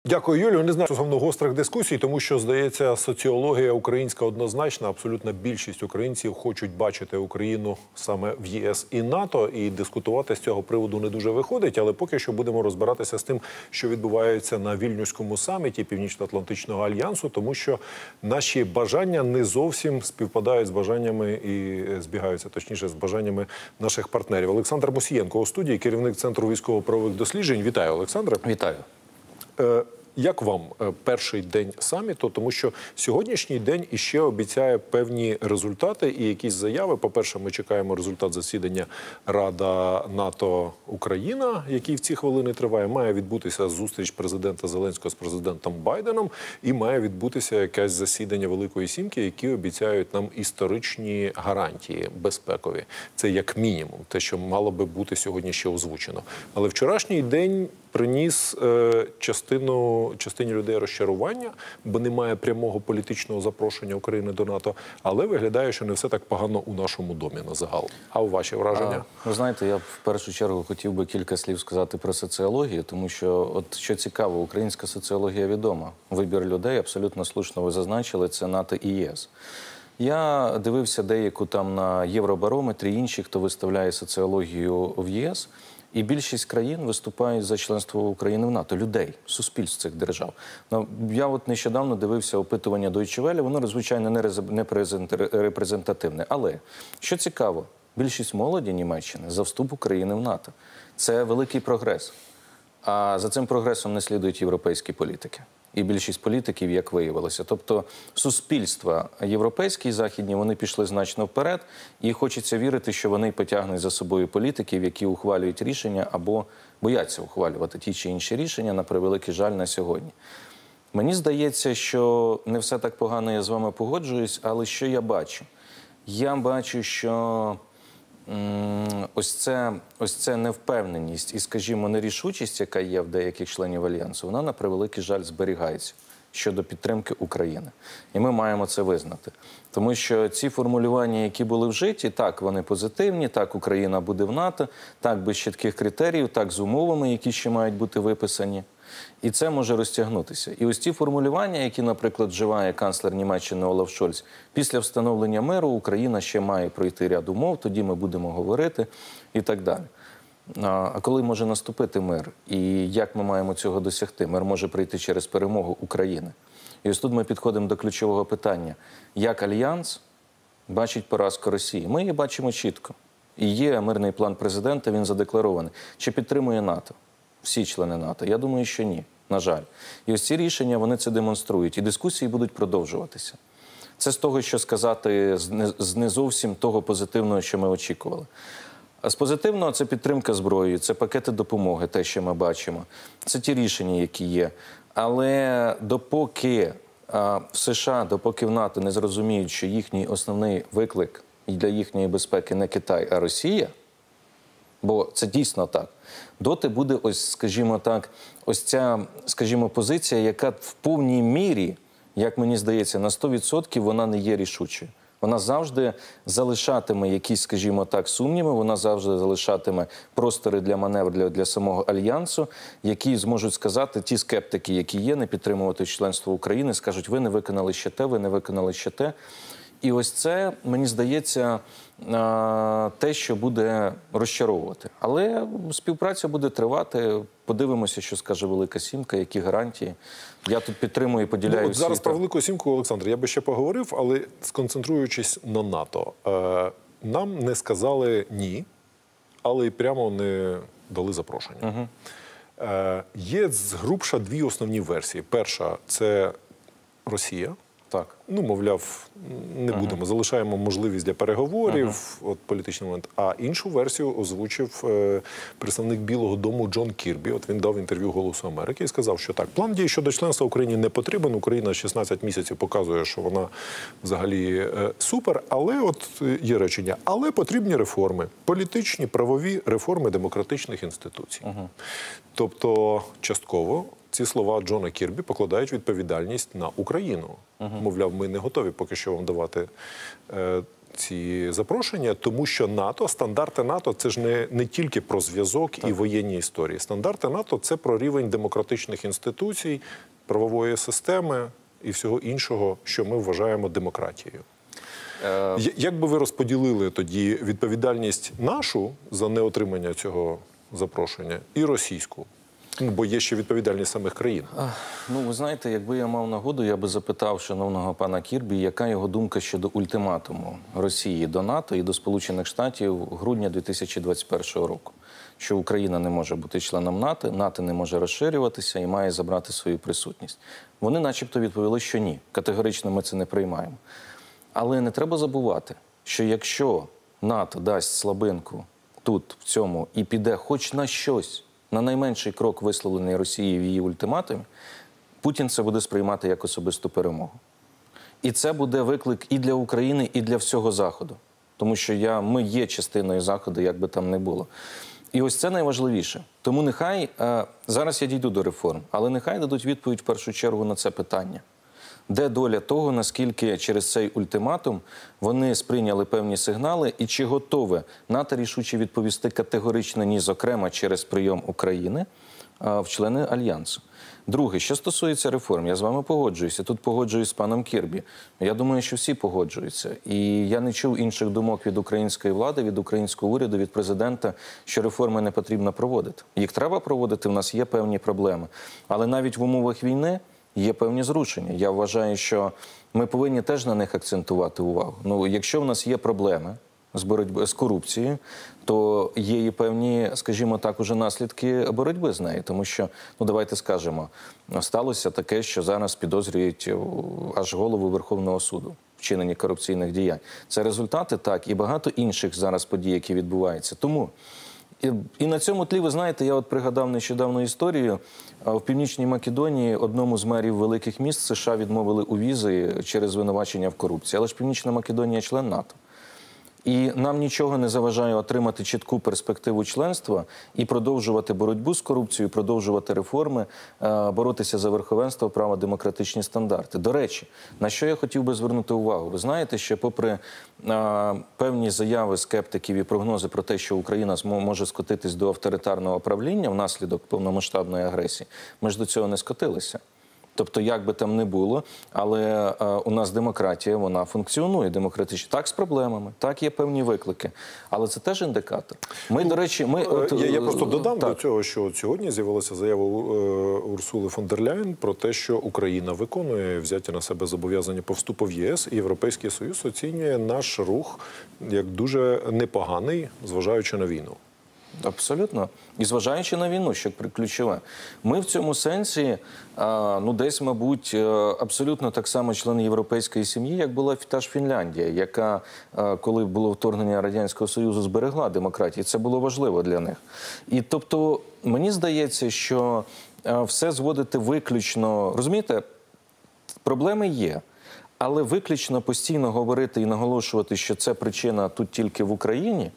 Дякую, Юлію. Не знаю стосовно гострих дискусій, тому що, здається, соціологія українська однозначна. Абсолютна більшість українців хочуть бачити Україну саме в ЄС і НАТО, і дискутувати з цього приводу не дуже виходить. Але поки що будемо розбиратися з тим, що відбувається на Вільнюському саміті Північно-Атлантичного альянсу, тому що наші бажання не зовсім співпадають з бажаннями і збігаються, точніше, з бажаннями наших партнерів. Олександр Мусієнко у студії, керівник Центру військово-правових досліджень. Вітаю, Олександре. Вітаю. Як вам перший день саміту? Тому що сьогоднішній день іще обіцяє певні результати і якісь заяви. По-перше, ми чекаємо результат засідання Рада НАТО-Україна, який в ці хвилини триває. Має відбутися зустріч президента Зеленського з президентом Байденом і має відбутися якесь засідання Великої Сімки, які обіцяють нам історичні гарантії безпекові. Це як мінімум, те, що мало би бути сьогодні ще озвучено. Але вчорашній день приніс частині людей розчарування, бо немає прямого політичного запрошення України до НАТО, але виглядає, що не все так погано у нашому домі на загал. А у ваші враження? Ви знаєте, я в першу чергу хотів би кілька слів сказати про соціологію, тому що, от що цікаво, українська соціологія відома. Вибір людей, абсолютно слушно ви зазначили, це НАТО і ЄС. Я дивився деяку там на Євробарометрі, інші, хто виставляє соціологію в єС, і більшість країн виступають за членство України в НАТО, людей, суспільств цих держав. Я от нещодавно дивився опитування Deutsche Welle, воно, звичайно, не репрезентативне. Але, що цікаво, більшість молоді Німеччини за вступ України в НАТО. Це великий прогрес. А за цим прогресом не слідують європейські політики. І більшість політиків, як виявилося. Тобто суспільства європейські і західні, вони пішли значно вперед, і хочеться вірити, що вони потягнуть за собою політиків, які ухвалюють рішення або бояться ухвалювати ті чи інші рішення, на превеликий жаль, на сьогодні. Мені здається, що не все так погано, я з вами погоджуюсь, але що я бачу? Я бачу, що ось це невпевненість і, скажімо, нерішучість, яка є в деяких членів Альянсу, вона, на превеликий жаль, зберігається щодо підтримки України. І ми маємо це визнати. Тому що ці формулювання, які були вжиті, так, вони позитивні, так, Україна буде в НАТО, так, без чітких критеріїв, так, з умовами, які ще мають бути виписані. І це може розтягнутися. І ось ті формулювання, які, наприклад, вживає канцлер Німеччини Олаф Шольц, після встановлення миру Україна ще має пройти ряд умов, тоді ми будемо говорити і так далі. А коли може наступити мир? І як ми маємо цього досягти? Мир може прийти через перемогу України. І ось тут ми підходимо до ключового питання. Як Альянс бачить поразку Росії? Ми її бачимо чітко. І є мирний план президента, він задекларований. Чи підтримує НАТО? Всі члени НАТО? Я думаю, що ні, на жаль. І ось ці рішення, вони це демонструють. І дискусії будуть продовжуватися. Це з того, що сказати, з не зовсім того позитивного, що ми очікували. А з позитивного – це підтримка зброєю, це пакети допомоги, те, що ми бачимо. Це ті рішення, які є. Але допоки в США, допоки в НАТО не зрозуміють, що їхній основний виклик для їхньої безпеки не Китай, а Росія, бо це дійсно так, доти буде ось, скажімо так, ось ця, скажімо, позиція, яка в повній мірі, як мені здається, на 100% вона не є рішучою. Вона завжди залишатиме якісь, скажімо так, сумніви, вона завжди залишатиме простори для маневру для самого Альянсу, які зможуть сказати, ті скептики, які є, не підтримувати членство України, скажуть, ви не виконали ще те, ви не виконали ще те. І ось це, мені здається, те, що буде розчаровувати. Але співпраця буде тривати. Подивимося, що скаже Велика Сімка, які гарантії. Я тут підтримую і поділяю всі. Зараз про Велику Сімку, Олександр, я би ще поговорив, але сконцентруючись на НАТО. Нам не сказали «ні», але й прямо не дали запрошення. Є згрубша дві основні версії. Перша – це Росія. Так. Ну, мовляв, не будемо, залишаємо можливість для переговорів, от політичний момент. А іншу версію озвучив представник Білого дому Джон Кірбі. От він дав інтерв'ю «Голосу Америки» і сказав, що так, план дій щодо членства Україні не потрібен. Україна 16 місяців показує, що вона взагалі супер, але от є речення. Але потрібні реформи, політичні, правові реформи демократичних інституцій. Тобто, частково ці слова Джона Кірбі покладають відповідальність на Україну. Мовляв, ми не готові поки що вам давати ці запрошення, тому що НАТО, стандарти НАТО – це ж не тільки про зв'язок і воєнні історії. Стандарти НАТО – це про рівень демократичних інституцій, правової системи і всього іншого, що ми вважаємо демократією. Як би ви розподілили тоді відповідальність нашу за неотримання цього запрошення і російську? Бо є ще відповідальність самих країн. Ну, ви знаєте, якби я мав нагоду, я би запитав шановного пана Кірбі, яка його думка щодо ультиматуму Росії до НАТО і до Сполучених Штатів грудня 2021 року. Що Україна не може бути членом НАТО, НАТО не може розширюватися і має забрати свою присутність. Вони начебто відповіли, що ні. Категорично ми це не приймаємо. Але не треба забувати, що якщо НАТО дасть слабинку тут, в цьому, і піде хоч на щось, на найменший крок, висловлений Росією в її ультиматумі, Путін це буде сприймати як особисту перемогу. І це буде виклик і для України, і для всього Заходу. Тому що ми є частиною Заходу, як би там не було. І ось це найважливіше. Тому нехай, зараз я дійду до реформ, але нехай дадуть відповідь в першу чергу на це питання. Де доля того, наскільки через цей ультиматум вони сприйняли певні сигнали і чи готове НАТО рішуче відповісти категорично ні, зокрема через прийом України в члени Альянсу. Друге, що стосується реформ, я з вами погоджуюся. Тут погоджуюсь з паном Кірбі. Я думаю, що всі погоджуються. І я не чув інших думок від української влади, від українського уряду, від президента, що реформи не потрібно проводити. Їх треба проводити, в нас є певні проблеми. Але навіть в умовах війни є певні зрушення. Я вважаю, що ми повинні теж на них акцентувати увагу. Ну, якщо в нас є проблеми з корупцією, то є і певні, скажімо так, уже наслідки боротьби з нею. Тому що, ну давайте скажемо, сталося таке, що зараз підозрюють аж голову Верховного суду в вчиненні корупційних діянь. Це результати, так, і багато інших зараз подій, які відбуваються. Тому і на цьому тлі, ви знаєте, я от пригадав нещодавно історію. В Північній Македонії одному з мерів великих міст США відмовили у візи через звинувачення в корупції. Але ж Північна Македонія – член НАТО. І нам нічого не заважає отримати чітку перспективу членства і продовжувати боротьбу з корупцією, продовжувати реформи, боротися за верховенство права, демократичні стандарти. До речі, на що я хотів би звернути увагу? Ви знаєте, що попри певні заяви скептиків і прогнози про те, що Україна може скотитись до авторитарного правління внаслідок повномасштабної агресії, ми ж до цього не скотилися. Тобто, як би там не було, але у нас демократія, вона функціонує демократично. Так, з проблемами, так, є певні виклики. Але це теж індикатор. Ми, до речі, Я просто додам до цього, що от сьогодні з'явилася заява Урсули фон дер Ляєн про те, що Україна виконує взяті на себе зобов'язання по вступу в ЄС, і Європейський Союз оцінює наш рух як дуже непоганий, зважаючи на війну. Абсолютно. І зважаючи на війну, що ключове. Ми в цьому сенсі, ну десь, мабуть, абсолютно так само члени європейської сім'ї, як була та ж Фінляндія, яка, коли було вторгнення Радянського Союзу, зберегла демократію. Це було важливо для них. І тобто, мені здається, що все зводити виключно, розумієте, проблеми є. Але виключно постійно говорити і наголошувати, що це причина тут тільки в Україні,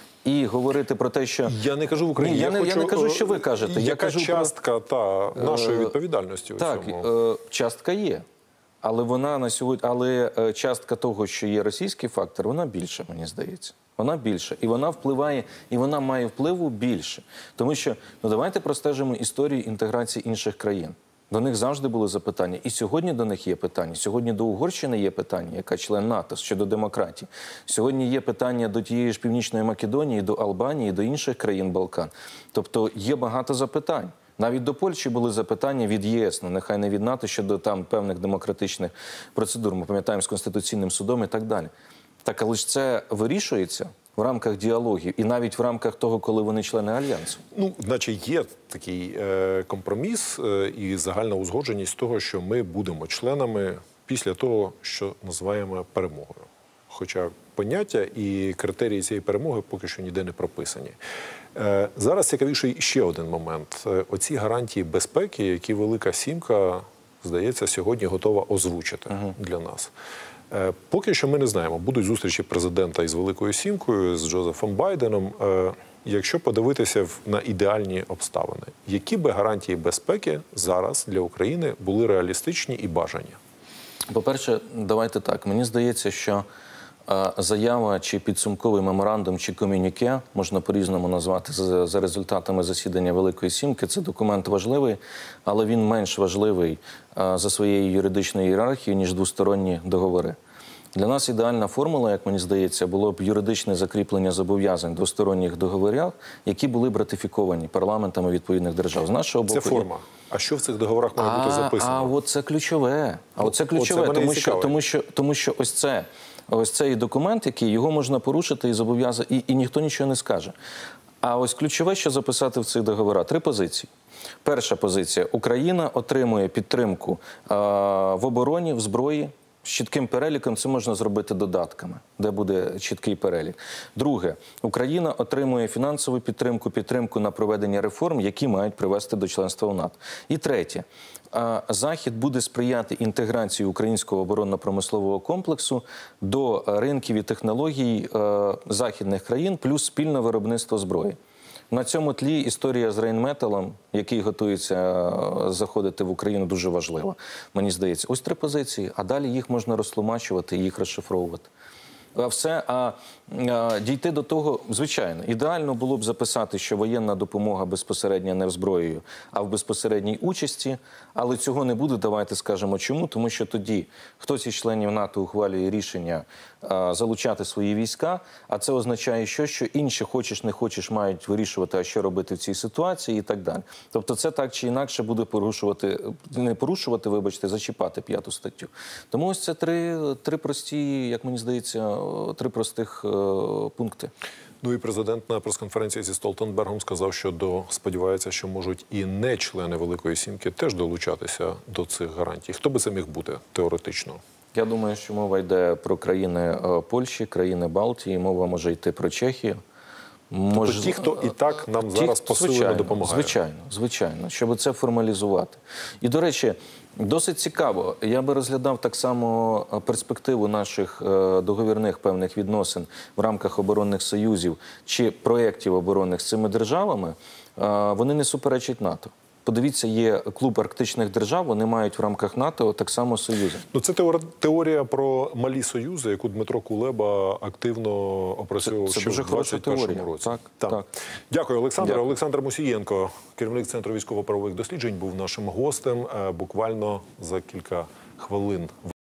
і говорити про те, що... Я не кажу в Україні. Ні, я не кажу, що ви кажете. Яка кажу частка нашої відповідальності у цьому? Так, частка є. Але вона на сьогодні, частка того, що є російський фактор, вона більша, мені здається. Вона більша. І вона впливає, і вона має впливу більше. Тому що, ну давайте простежимо історію інтеграції інших країн. До них завжди були запитання. І сьогодні до них є питання. Сьогодні до Угорщини є питання, яка член НАТО, щодо демократії. Сьогодні є питання до тієї ж Північної Македонії, до Албанії, до інших країн Балкан. Тобто є багато запитань. Навіть до Польщі були запитання від ЄС, ну нехай не від НАТО, щодо там певних демократичних процедур. Ми пам'ятаємо з Конституційним судом і так далі. Так, але ж це вирішується в рамках діалогів і навіть в рамках того, коли вони члени Альянсу. Ну, значить, є такий компроміс і загальна узгодженість того, що ми будемо членами після того, що називаємо перемогою. Хоча поняття і критерії цієї перемоги поки що ніде не прописані. Зараз цікавіший ще один момент. Оці гарантії безпеки, які Велика Сімка, здається, сьогодні готова озвучити для нас. Поки що ми не знаємо, будуть зустрічі президента із Великою Сімкою, з Джозефом Байденом. Якщо подивитися на ідеальні обставини, які би гарантії безпеки зараз для України були реалістичні і бажані? По-перше, давайте так. Мені здається, що заява чи підсумковий меморандум, чи комюніке, можна по-різному назвати, за результатами засідання Великої Сімки. Це документ важливий, але він менш важливий за своєю юридичною ієрархією, ніж двосторонні договори. Для нас ідеальна формула, як мені здається, було б юридичне закріплення зобов'язань в двосторонніх договорах, які були б ратифіковані парламентами відповідних держав. З нашого боку, Це форма. А що в цих договорах має бути записано? А от це ключове. Тому що ось цей документ, який його можна порушити і зобов'язати, і ніхто нічого не скаже. А ось ключове, що записати в цих договорах. 3 позиції. Перша позиція. Україна отримує підтримку в обороні, в зброї. З чітким переліком це можна зробити додатками, де буде чіткий перелік. Друге. Україна отримує фінансову підтримку на проведення реформ, які мають привести до членства у НАТО. І третє. Захід буде сприяти інтеграції українського оборонно-промислового комплексу до ринків і технологій західних країн, плюс спільне виробництво зброї. На цьому тлі історія з Рейнметалом, який готується заходити в Україну, дуже важлива, мені здається. Ось 3 позиції, а далі їх можна розтлумачувати і їх розшифровувати. Дійти до того, звичайно, ідеально було б записати, що воєнна допомога безпосередньо не в зброєю, а в безпосередній участі, але цього не буде, давайте скажемо чому, тому що тоді хтось із членів НАТО ухвалює рішення залучати свої війська, а це означає, що інші, хочеш не хочеш, мають вирішувати, а що робити в цій ситуації і так далі. Тобто це так чи інакше буде зачіпати 5 статтю. Тому ось це три прості, як мені здається, 3 простих пункти. Ну і президент на прес-конференції зі Столтенбергом сказав, що сподівається, що можуть і не члени Великої Сімки теж долучатися до цих гарантій. Хто би це міг бути теоретично? Я думаю, що мова йде про країни Польщі, країни Балтії, мова може йти про Чехію. Тобто ті, хто і так нам зараз посилено допомагає. Звичайно, щоб це формалізувати. І, до речі, досить цікаво, я би розглядав так само перспективу наших договірних певних відносин в рамках оборонних союзів чи проєктів оборонних з цими державами, вони не суперечать НАТО. Подивіться, є клуб арктичних держав, вони мають в рамках НАТО так само союзи. Ну, це теорія про малі союзи, яку Дмитро Кулеба активно опрацьовував ще в 2021 році. Так. Дякую, Олександр. Дякую. Олександр Мусієнко, керівник Центру військово-правових досліджень, був нашим гостем буквально за кілька хвилин.